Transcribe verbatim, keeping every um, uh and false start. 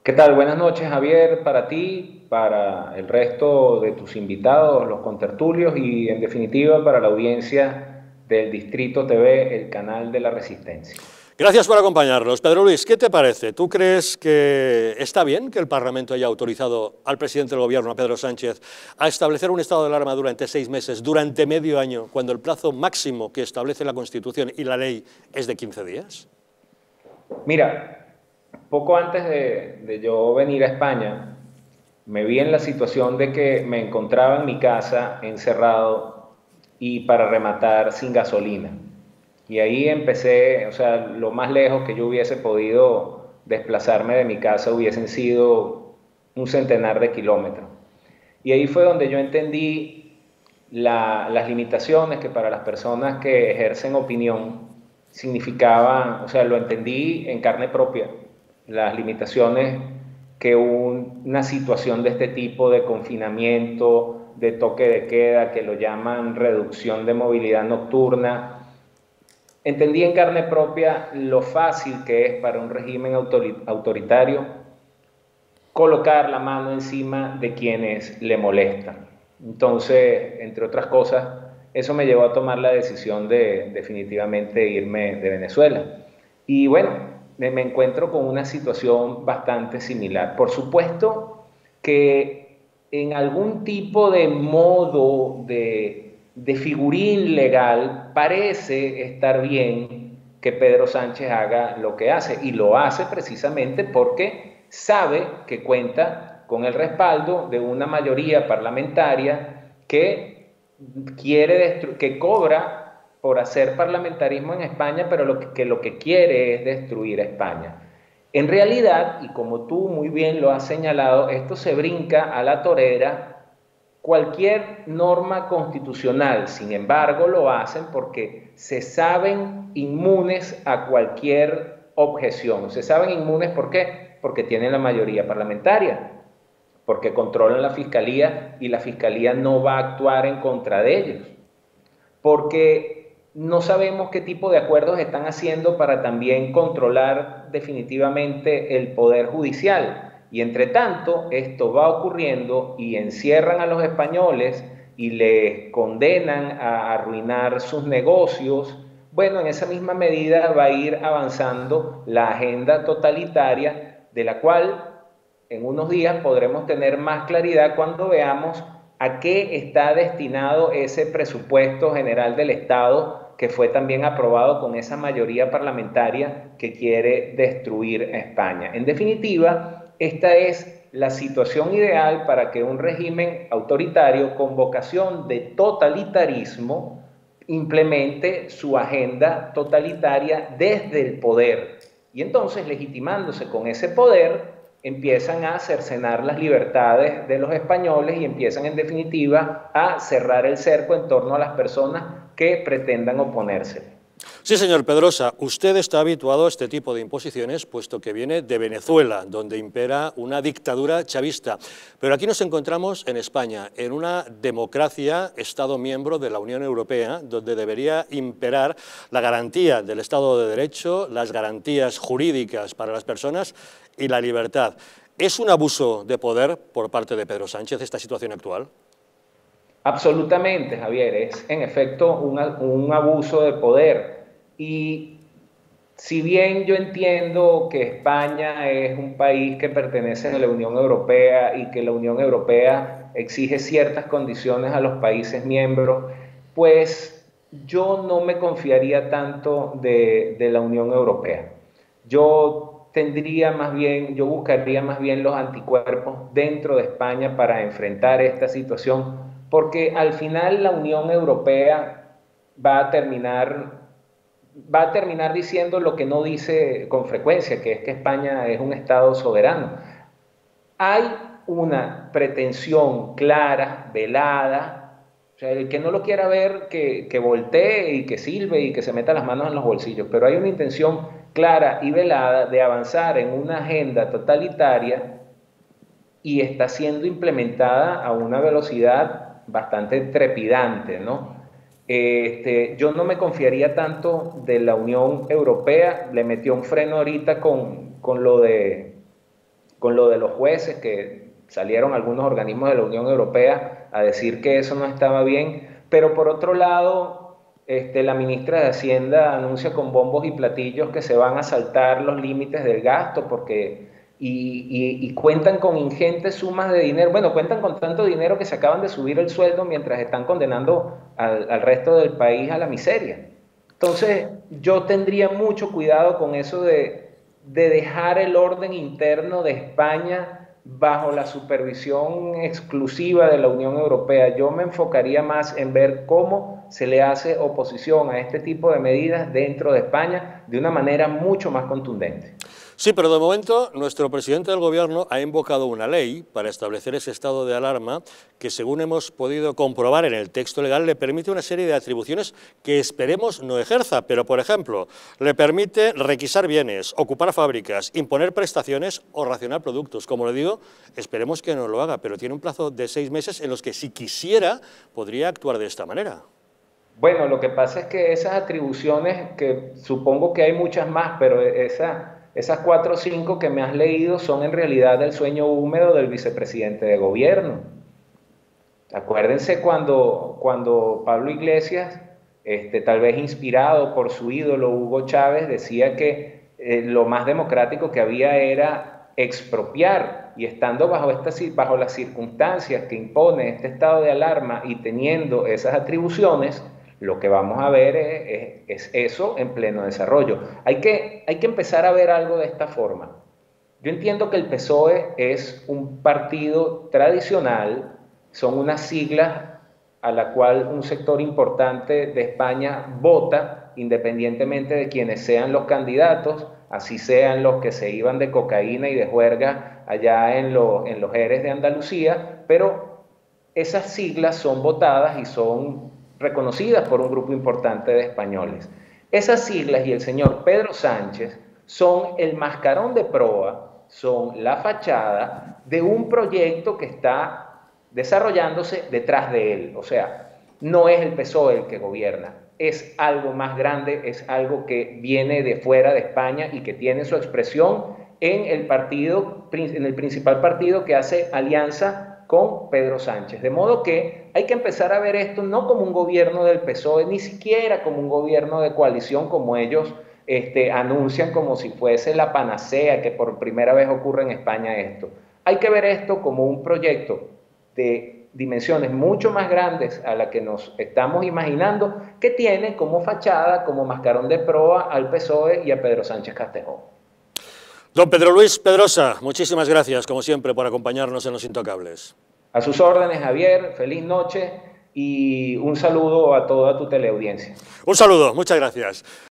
¿Qué tal? Buenas noches, Javier, para ti, para el resto de tus invitados, los contertulios y en definitiva para la audiencia del Distrito T V, el canal de la Resistencia. Gracias por acompañarnos. Pedro Luis, ¿qué te parece? ¿Tú crees que está bien que el Parlamento haya autorizado al presidente del Gobierno, a Pedro Sánchez, a establecer un estado de alarma durante seis meses, durante medio año, cuando el plazo máximo que establece la Constitución y la ley es de quince días? Mira, poco antes de, de yo venir a España, me vi en la situación de que me encontraba en mi casa encerrado y para rematar sin gasolina. Y ahí empecé, o sea, lo más lejos que yo hubiese podido desplazarme de mi casa hubiesen sido un centenar de kilómetros. Y ahí fue donde yo entendí la, las limitaciones que para las personas que ejercen opinión significaban, o sea, lo entendí en carne propia, las limitaciones que un, una situación de este tipo de confinamiento, de toque de queda, que lo llaman reducción de movilidad nocturna, entendí en carne propia lo fácil que es para un régimen autoritario colocar la mano encima de quienes le molestan. Entonces, entre otras cosas, eso me llevó a tomar la decisión de definitivamente irme de Venezuela. Y bueno, me, me encuentro con una situación bastante similar. Por supuesto que en algún tipo de modo de, de figurín legal parece estar bien que Pedro Sánchez haga lo que hace, y lo hace precisamente porque sabe que cuenta con el respaldo de una mayoría parlamentaria que quiere que cobra por hacer parlamentarismo en España, pero lo que, que lo que quiere es destruir a España. En realidad, y como tú muy bien lo has señalado, esto se brinca a la torera cualquier norma constitucional. Sin embargo, lo hacen porque se saben inmunes a cualquier objeción. Se saben inmunes, ¿por qué? Porque tienen la mayoría parlamentaria, porque controlan la fiscalía y la fiscalía no va a actuar en contra de ellos, porque no sabemos qué tipo de acuerdos están haciendo para también controlar definitivamente el poder judicial. Y entre tanto, esto va ocurriendo y encierran a los españoles y les condenan a arruinar sus negocios. Bueno, en esa misma medida va a ir avanzando la agenda totalitaria, de la cual en unos días podremos tener más claridad cuando veamos a qué está destinado ese presupuesto general del Estado que fue también aprobado con esa mayoría parlamentaria que quiere destruir a España. En definitiva, esta es la situación ideal para que un régimen autoritario con vocación de totalitarismo implemente su agenda totalitaria desde el poder. Y entonces, legitimándose con ese poder, empiezan a cercenar las libertades de los españoles y empiezan en definitiva a cerrar el cerco en torno a las personas que pretendan oponerse. Sí, señor Pedrosa, usted está habituado a este tipo de imposiciones, puesto que viene de Venezuela, donde impera una dictadura chavista. Pero aquí nos encontramos en España, en una democracia, Estado miembro de la Unión Europea, donde debería imperar la garantía del Estado de Derecho, las garantías jurídicas para las personas y la libertad. ¿Es un abuso de poder por parte de Pedro Sánchez esta situación actual? Absolutamente, Javier, es en efecto un, un abuso de poder. Y si bien yo entiendo que España es un país que pertenece a la Unión Europea y que la Unión Europea exige ciertas condiciones a los países miembros, pues yo no me confiaría tanto de, de la Unión Europea. Yo tendría más bien, yo buscaría más bien los anticuerpos dentro de España para enfrentar esta situación, porque al final la Unión Europea va a terminar va a terminar diciendo lo que no dice con frecuencia, que es que España es un Estado soberano. Hay una pretensión clara, velada, o sea, el que no lo quiera ver, que, que voltee y que silbe y que se meta las manos en los bolsillos, pero hay una intención clara y velada de avanzar en una agenda totalitaria y está siendo implementada a una velocidad bastante trepidante, ¿no? Este, yo no me confiaría tanto de la Unión Europea, le metió un freno ahorita con, con lo de con lo de los jueces, que salieron algunos organismos de la Unión Europea a decir que eso no estaba bien, pero por otro lado, este, la ministra de Hacienda anuncia con bombos y platillos que se van a saltar los límites del gasto porque... Y, y, y cuentan con ingentes sumas de dinero, bueno, cuentan con tanto dinero que se acaban de subir el sueldo mientras están condenando al, al resto del país a la miseria. Entonces, yo tendría mucho cuidado con eso de, de dejar el orden interno de España bajo la supervisión exclusiva de la Unión Europea. Yo me enfocaría más en ver cómo se le hace oposición a este tipo de medidas dentro de España de una manera mucho más contundente. Sí, pero de momento nuestro presidente del Gobierno ha invocado una ley para establecer ese estado de alarma que, según hemos podido comprobar en el texto legal, le permite una serie de atribuciones que esperemos no ejerza, pero, por ejemplo, le permite requisar bienes, ocupar fábricas, imponer prestaciones o racionar productos. Como le digo, esperemos que no lo haga, pero tiene un plazo de seis meses en los que, si quisiera, podría actuar de esta manera. Bueno, lo que pasa es que esas atribuciones, que supongo que hay muchas más, pero esa... Esas cuatro o cinco que me has leído son en realidad el sueño húmedo del vicepresidente de gobierno. Acuérdense cuando, cuando Pablo Iglesias, este, tal vez inspirado por su ídolo Hugo Chávez, decía que eh, lo más democrático que había era expropiar, y estando bajo, esta, bajo las circunstancias que impone este estado de alarma y teniendo esas atribuciones, lo que vamos a ver es, es, es eso en pleno desarrollo. Hay que, hay que empezar a ver algo de esta forma. Yo entiendo que el P S O E es un partido tradicional, son unas siglas a la cual un sector importante de España vota, independientemente de quienes sean los candidatos, así sean los que se iban de cocaína y de juerga allá en, lo, en los Jerez de Andalucía, pero esas siglas son votadas y son reconocidas por un grupo importante de españoles. Esas siglas y el señor Pedro Sánchez son el mascarón de proa, son la fachada de un proyecto que está desarrollándose detrás de él. O sea, no es el P S O E el que gobierna, es algo más grande, es algo que viene de fuera de España y que tiene su expresión en el partido, en el principal partido que hace alianza con Pedro Sánchez. De modo que hay que empezar a ver esto no como un gobierno del P S O E, ni siquiera como un gobierno de coalición como ellos este, anuncian como si fuese la panacea, que por primera vez ocurre en España esto. Hay que ver esto como un proyecto de dimensiones mucho más grandes a la que nos estamos imaginando, que tiene como fachada, como mascarón de proa al P S O E y a Pedro Sánchez Castejón. Don Pedro Luis Pedrosa, muchísimas gracias, como siempre, por acompañarnos en Los Intocables. A sus órdenes, Javier, feliz noche y un saludo a toda tu teleaudiencia. Un saludo, muchas gracias.